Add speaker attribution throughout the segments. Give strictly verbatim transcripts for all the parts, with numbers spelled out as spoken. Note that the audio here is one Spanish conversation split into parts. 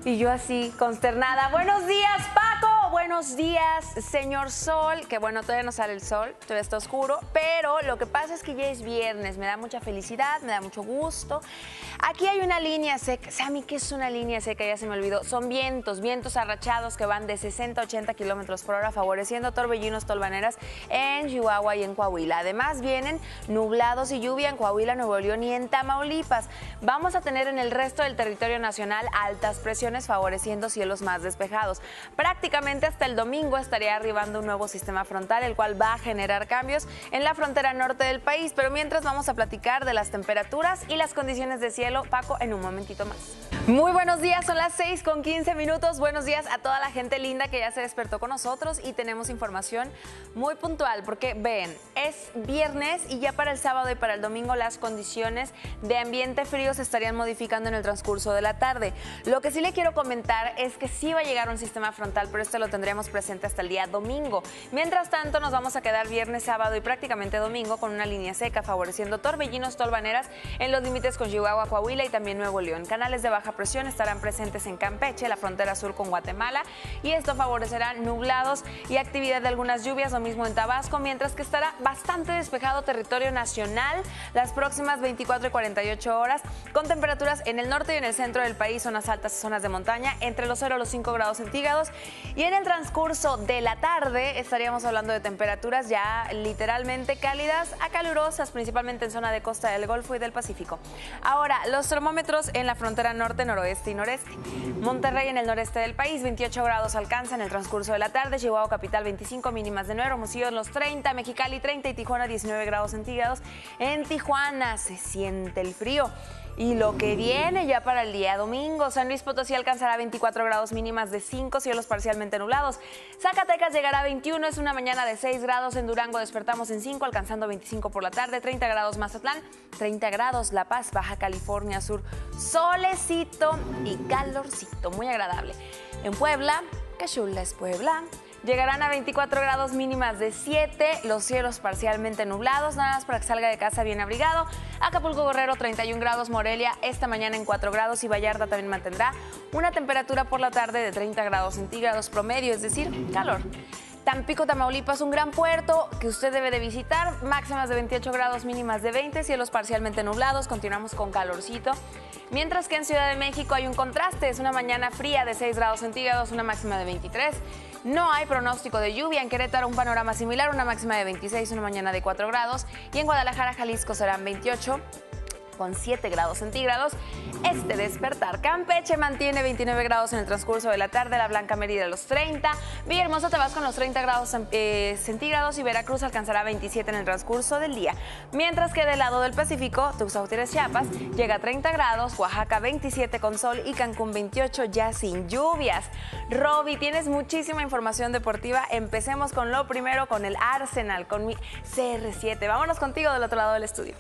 Speaker 1: Y yo así, consternada. Buenos días, Paco. Buenos días, señor Sol. Que bueno, todavía no sale el sol, todavía está oscuro. Pero lo que pasa es que ya es viernes. Me da mucha felicidad, me da mucho gusto. Aquí hay una línea seca. Sammy, ¿qué es una línea seca? Ya se me olvidó. Son vientos, vientos arrachados que van de sesenta a ochenta kilómetros por hora, favoreciendo torbellinos, tolvaneras en Chihuahua y en Coahuila. Además, vienen nublados y lluvia en Coahuila, Nuevo León y en Tamaulipas. Vamos a tener en el resto del territorio nacional altas presiones, favoreciendo cielos más despejados. Prácticamente hasta el domingo estaría arribando un nuevo sistema frontal, el cual va a generar cambios en la frontera norte del país. Pero mientras vamos a platicar de las temperaturas y las condiciones de cielo, Paco, en un momentito más. Muy buenos días, son las seis con quince minutos. Buenos días a toda la gente linda que ya se despertó con nosotros y tenemos información muy puntual porque ven, es viernes y ya para el sábado y para el domingo las condiciones de ambiente frío se estarían modificando en el transcurso de la tarde. Lo que sí le quiero comentar es que sí va a llegar un sistema frontal, pero este lo tendremos presente hasta el día domingo. Mientras tanto, nos vamos a quedar viernes, sábado y prácticamente domingo con una línea seca favoreciendo torbellinos, tolvaneras en los límites con Chihuahua, Coahuila y también Nuevo León. Canales de baja presión estarán presentes en Campeche, la frontera sur con Guatemala, y esto favorecerá nublados y actividad de algunas lluvias, lo mismo en Tabasco, mientras que estará bastante despejado territorio nacional las próximas veinticuatro y cuarenta y ocho horas, con temperaturas en el norte y en el centro del país, zonas altas y zonas de montaña, entre los cero y los cinco grados centígrados, y en el transcurso de la tarde estaríamos hablando de temperaturas ya literalmente cálidas a calurosas, principalmente en zona de costa del Golfo y del Pacífico. Ahora, los termómetros en la frontera norte, noroeste y noreste. Monterrey en el noreste del país, veintiocho grados alcanza en el transcurso de la tarde, Chihuahua capital veinticinco, mínimas de nueve, Hermosillo en los treinta, Mexicali treinta y Tijuana diecinueve grados centígrados. En Tijuana se siente el frío. Y lo que viene ya para el día domingo, San Luis Potosí alcanzará veinticuatro grados, mínimas de cinco, cielos parcialmente nublados. Zacatecas llegará a veintiuno, es una mañana de seis grados. En Durango despertamos en cinco, alcanzando veinticinco por la tarde, treinta grados Mazatlán, treinta grados La Paz, Baja California Sur. Solecito y calorcito, muy agradable. En Puebla, qué chula es Puebla. Llegarán a veinticuatro grados, mínimas de siete, los cielos parcialmente nublados, nada más para que salga de casa bien abrigado. Acapulco, Guerrero, treinta y un grados, Morelia esta mañana en cuatro grados y Vallarta también mantendrá una temperatura por la tarde de treinta grados centígrados promedio, es decir, calor. Tampico, Tamaulipas, un gran puerto que usted debe de visitar, máximas de veintiocho grados, mínimas de veinte, cielos parcialmente nublados, continuamos con calorcito. Mientras que en Ciudad de México hay un contraste, es una mañana fría de seis grados centígrados, una máxima de veintitrés. No hay pronóstico de lluvia. En Querétaro un panorama similar, una máxima de veintiséis, una mañana de cuatro grados. Y en Guadalajara, Jalisco serán veintiocho con siete grados centígrados. Este despertar. Campeche mantiene veintinueve grados en el transcurso de la tarde, La Blanca Mérida los treinta, Villahermosa, Tabasco con los treinta grados eh, centígrados y Veracruz alcanzará veintisiete en el transcurso del día. Mientras que del lado del Pacífico, Tuxtla Gutiérrez, Chiapas llega a treinta grados, Oaxaca veintisiete con sol y Cancún veintiocho ya sin lluvias. Roby, tienes muchísima información deportiva. Empecemos con lo primero, con el Arsenal, con mi C R siete. Vámonos contigo del otro lado del estudio.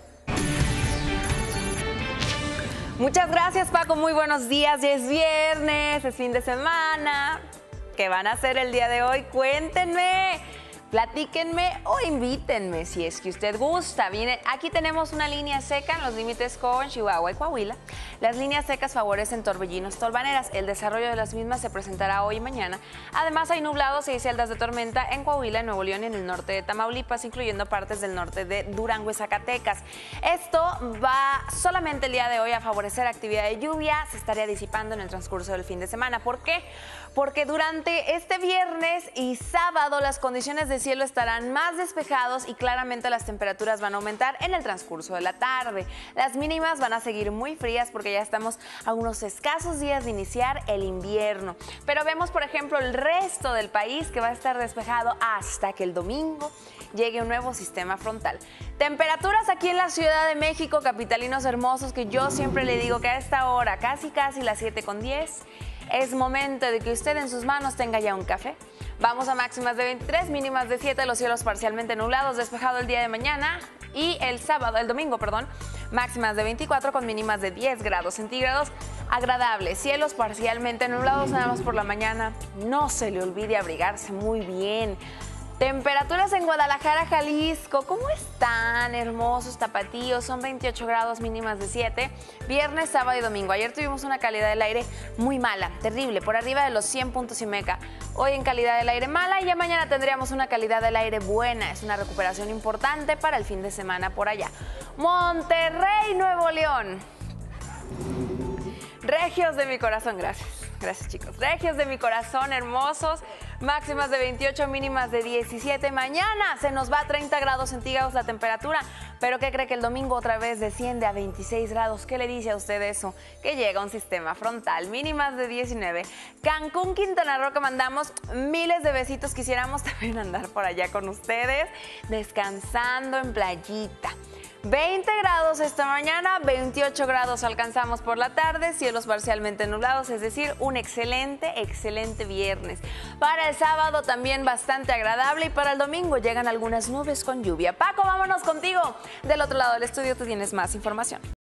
Speaker 1: Muchas gracias, Paco. Muy buenos días. Ya es viernes, es fin de semana. ¿Qué van a hacer el día de hoy? Cuéntenme, platíquenme o invítenme si es que usted gusta. Viene, aquí tenemos una línea seca en los límites con Chihuahua y Coahuila. Las líneas secas favorecen torbellinos, tolvaneras. El desarrollo de las mismas se presentará hoy y mañana. Además, hay nublados y celdas de tormenta en Coahuila, en Nuevo León y en el norte de Tamaulipas, incluyendo partes del norte de Durango y Zacatecas. Esto va solamente el día de hoy a favorecer actividad de lluvia. Se estaría disipando en el transcurso del fin de semana. ¿Por qué? Porque durante este viernes y sábado las condiciones de cielo estarán más despejados y claramente las temperaturas van a aumentar en el transcurso de la tarde. Las mínimas van a seguir muy frías porque ya estamos a unos escasos días de iniciar el invierno. Pero vemos, por ejemplo, el resto del país que va a estar despejado hasta que el domingo llegue un nuevo sistema frontal. Temperaturas aquí en la Ciudad de México, capitalinos hermosos, que yo siempre le digo que a esta hora, casi casi las siete con diez, es momento de que usted en sus manos tenga ya un café. Vamos a máximas de veintitrés, mínimas de siete, los cielos parcialmente nublados, despejado el día de mañana y el sábado, el domingo, perdón, máximas de veinticuatro con mínimas de diez grados centígrados. Agradable, cielos parcialmente nublados nada más por la mañana. No se le olvide abrigarse muy bien. Temperaturas en Guadalajara, Jalisco. ¿Cómo están? Hermosos tapatíos. Son veintiocho grados, mínimas de siete. Viernes, sábado y domingo. Ayer tuvimos una calidad del aire muy mala, terrible, por arriba de los cien puntos y meca. Hoy en calidad del aire mala y ya mañana tendríamos una calidad del aire buena. Es una recuperación importante para el fin de semana por allá. Monterrey, Nuevo León. Regios de mi corazón, gracias. Gracias, chicos. Regios de mi corazón, hermosos. Máximas de veintiocho, mínimas de diecisiete. Mañana se nos va a treinta grados centígrados la temperatura. Pero ¿qué cree que el domingo otra vez desciende a veintiséis grados? ¿Qué le dice a usted eso? Que llega un sistema frontal. Mínimas de diecinueve. Cancún, Quintana Roo, que mandamos miles de besitos. Quisiéramos también andar por allá con ustedes, descansando en playita. veinte grados esta mañana, veintiocho grados alcanzamos por la tarde, cielos parcialmente nublados, es decir, un excelente, excelente viernes. Para el sábado también bastante agradable y para el domingo llegan algunas nubes con lluvia. Paco, vámonos contigo. Del otro lado del estudio tú tienes más información.